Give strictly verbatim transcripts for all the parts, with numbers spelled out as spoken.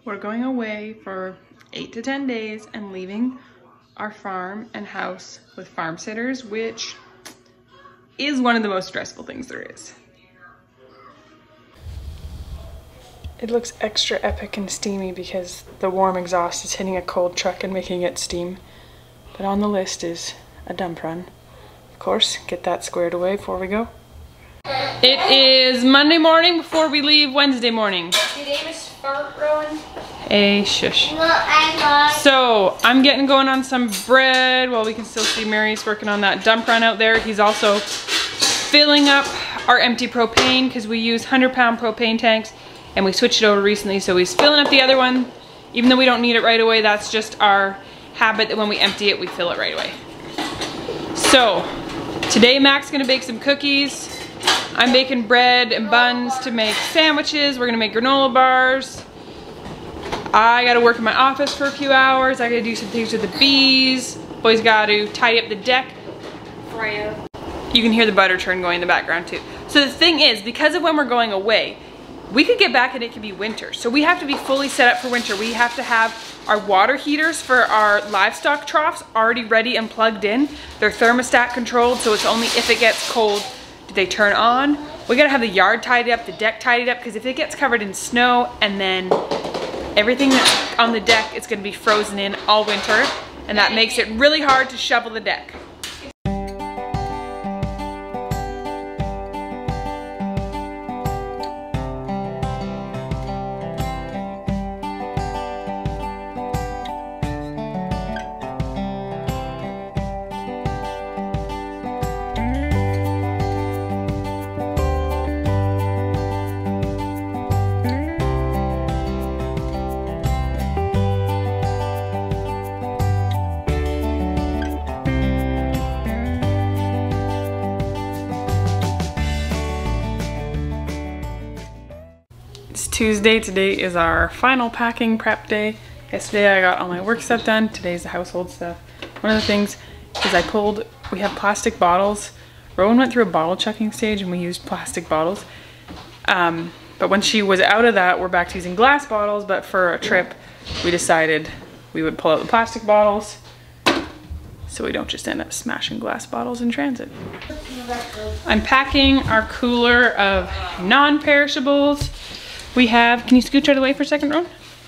we're going away for eight to ten days and leaving our farm and house with farm sitters, which is one of the most stressful things there is. It looks extra epic and steamy because the warm exhaust is hitting a cold truck and making it steam. But on the list is a dump run. Of course, get that squared away before we go. It is Monday morning before we leave Wednesday morning. Your name is Fart Rowan. Hey, shush. So I'm getting going on some bread while we can still see Marius working on that dump run out there. He's also filling up our empty propane because we use one hundred pound propane tanks and we switched it over recently. So he's filling up the other one. Even though we don't need it right away, that's just our habit that when we empty it, we fill it right away. So today Mac's gonna bake some cookies. I'm baking bread and buns to make sandwiches. We're gonna make granola bars. I gotta work in my office for a few hours. I gotta do some things with the bees. Boys gotta tidy up the deck. Freya. You can hear the butter churn going in the background too. So the thing is, because of when we're going away, we could get back and it could be winter. So we have to be fully set up for winter. We have to have our water heaters for our livestock troughs already ready and plugged in. They're thermostat controlled, so it's only if it gets cold do they turn on. We gotta have the yard tidied up, the deck tidied up, because if it gets covered in snow and then everything that's on the deck is gonna be frozen in all winter, and that makes it really hard to shovel the deck. It's Tuesday. Today is our final packing prep day. Yesterday I got all my work stuff done. Today's the household stuff. One of the things is I pulled, we have plastic bottles. Rowan went through a bottle checking stage and we used plastic bottles. Um, but when she was out of that, we're back to using glass bottles, but for a trip, we decided we would pull out the plastic bottles so we don't just end up smashing glass bottles in transit. I'm packing our cooler of non-perishables. We have, can you scooch out of the way for a second, Ron?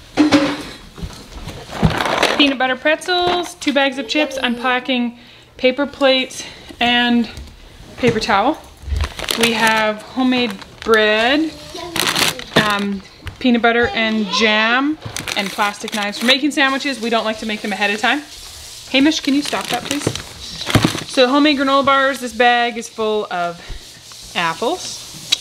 Peanut butter pretzels, two bags of chips. I'm packing paper plates and paper towel. We have homemade bread, um, peanut butter and jam, and plastic knives for making sandwiches. We don't like to make them ahead of time. Hamish, can you stop that, please? So homemade granola bars, this bag is full of apples.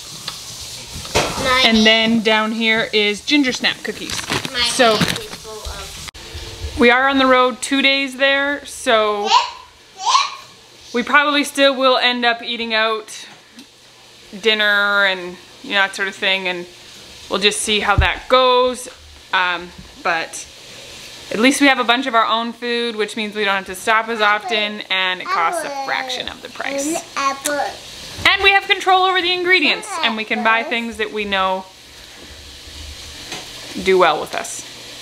My and then down here is ginger snap cookies. My so we are on the road two days there, so we probably still will end up eating out dinner and you know, that sort of thing, and we'll just see how that goes. Um, but at least we have a bunch of our own food, which means we don't have to stop as often, and it costs a fraction of the price. And we have control over the ingredients, and we can buy things that we know do well with us.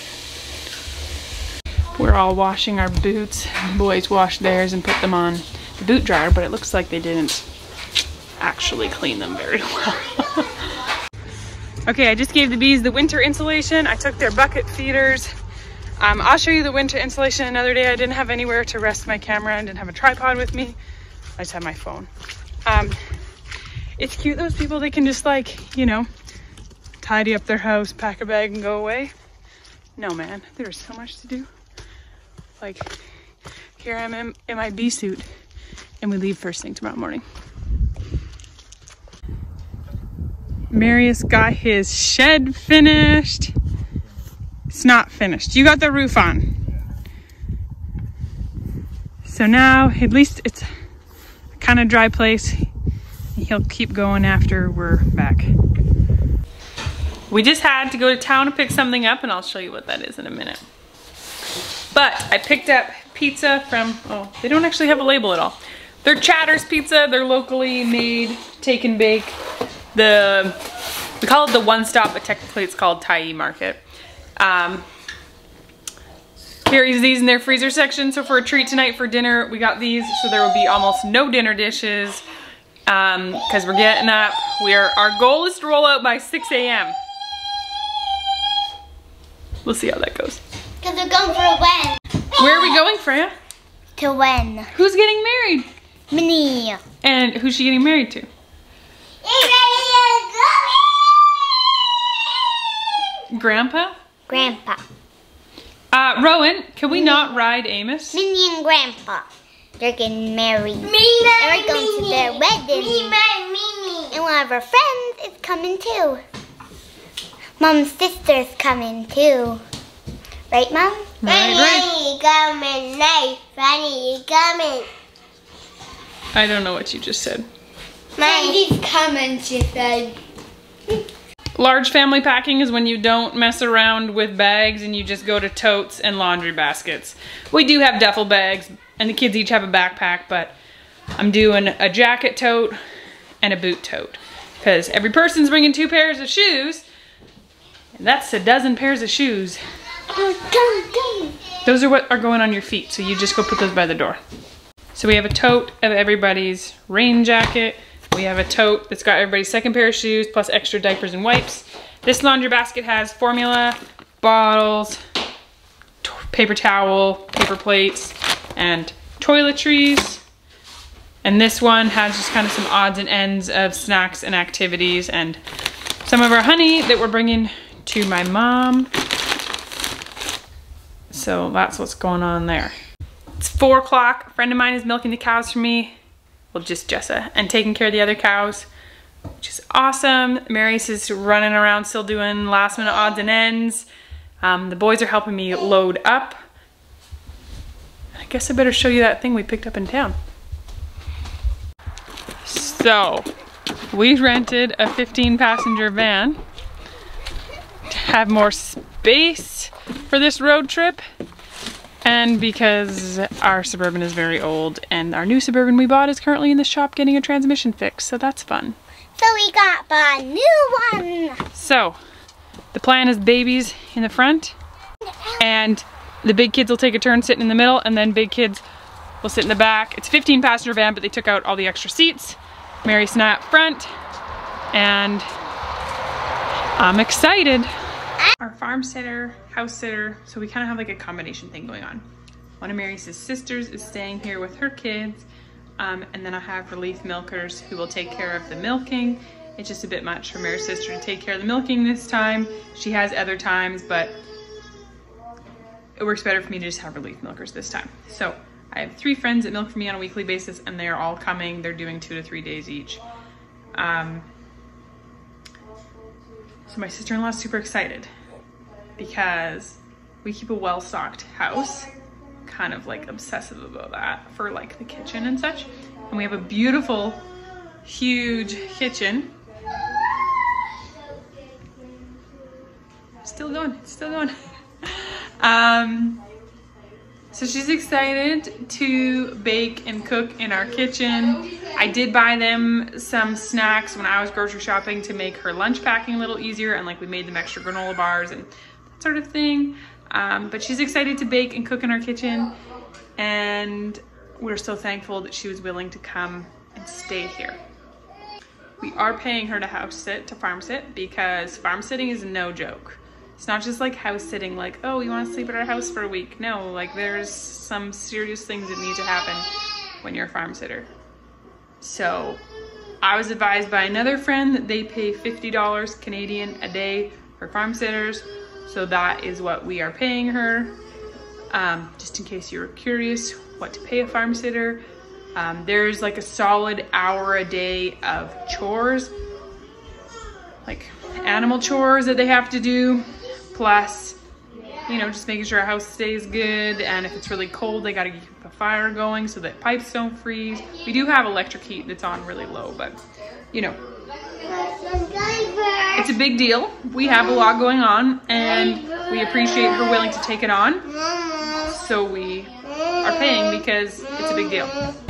We're all washing our boots. The boys washed theirs and put them on the boot dryer, but it looks like they didn't actually clean them very well. Okay, I just gave the bees the winter insulation. I took their bucket feeders. Um, I'll show you the winter insulation another day. I didn't have anywhere to rest my camera. I didn't have a tripod with me. I just had my phone. Um, it's cute, those people, they can just like, you know, tidy up their house, pack a bag and go away. No, man, there's so much to do. Like, here I am in, in my bee suit and we leave first thing tomorrow morning. Marius got his shed finished. It's not finished. You got the roof on. So now, at least it's a kind of dry place. He'll keep going after we're back. We just had to go to town to pick something up, and I'll show you what that is in a minute. But I picked up pizza from, oh, they don't actually have a label at all. They're Chatter's Pizza. They're locally made, take and bake. The, we call it the One Stop, but technically it's called Tyee Market. Um, carries these in their freezer section. So for a treat tonight for dinner, we got these. So there will be almost no dinner dishes um, because we're getting up. We are, our goal is to roll out by six A M We'll see how that goes. Because we're going for a win. Where are we going, Freya? To win. Who's getting married? Minnie. And who's she getting married to? Grandpa? Grandpa. Uh, Rowan, can we not ride Amos? Minnie and Grandpa. They're getting married. Me, and we're going to their wedding. Me, me, and one of our friends is coming too. Mom's sister's coming too. Right, Mom? Right, right. coming. Right, Fanny, coming. I don't know what you just said. Fanny's coming, she said. Large family packing is when you don't mess around with bags and you just go to totes and laundry baskets. We do have duffel bags and the kids each have a backpack, but I'm doing a jacket tote and a boot tote because every person's bringing two pairs of shoes and that's a dozen pairs of shoes. Those are what are going on your feet, so you just go put those by the door. So we have a tote of everybody's rain jacket. We have a tote that's got everybody's second pair of shoes plus extra diapers and wipes. This laundry basket has formula, bottles, paper towel, paper plates, and toiletries. And this one has just kind of some odds and ends of snacks and activities and some of our honey that we're bringing to my mom. So that's what's going on there. It's four o'clock. A friend of mine is milking the cows for me. Well, just Jessa, and taking care of the other cows, which is awesome. Mary's is running around still doing last minute odds and ends. Um, the boys are helping me load up. I guess I better show you that thing we picked up in town. So, we rented a fifteen passenger van to have more space for this road trip. And because our Suburban is very old and our new Suburban we bought is currently in the shop getting a transmission fix, so that's fun. So we got a new one. So, the plan is babies in the front and the big kids will take a turn sitting in the middle and then big kids will sit in the back. It's a fifteen passenger van, but they took out all the extra seats. Mary sat up front and I'm excited. Our farm sitter, house sitter, so we kind of have like a combination thing going on. One of Mary's sisters is staying here with her kids, um, and then I have relief milkers who will take care of the milking. It's just a bit much for Mary's sister to take care of the milking this time. She has other times, but it works better for me to just have relief milkers this time. So I have three friends that milk for me on a weekly basis, and they're all coming. They're doing two to three days each. Um, so my sister-in-law is super excited because we keep a well-stocked house, kind of like obsessive about that for like the kitchen and such. And we have a beautiful, huge kitchen. Still going, it's still going. um, so she's excited to bake and cook in our kitchen. I did buy them some snacks when I was grocery shopping to make her lunch packing a little easier, and like we made them extra granola bars and sort of thing. Um, but she's excited to bake and cook in our kitchen, and we're so thankful that she was willing to come and stay here. We are paying her to house sit, to farm sit, because farm sitting is no joke. It's not just like house sitting, like, oh, you want to sleep at our house for a week. No, like there's some serious things that need to happen when you're a farm sitter. So I was advised by another friend that they pay fifty dollars Canadian a day for farm sitters. So that is what we are paying her. Um, just in case you were curious what to pay a farm sitter. Um, there's like a solid hour a day of chores, like animal chores that they have to do. Plus, you know, just making sure our house stays good. And if it's really cold, they got to keep a fire going so that pipes don't freeze. We do have electric heat that's on really low, but you know, it's a big deal. We have a lot going on and we appreciate her willing to take it on. So we are paying because it's a big deal.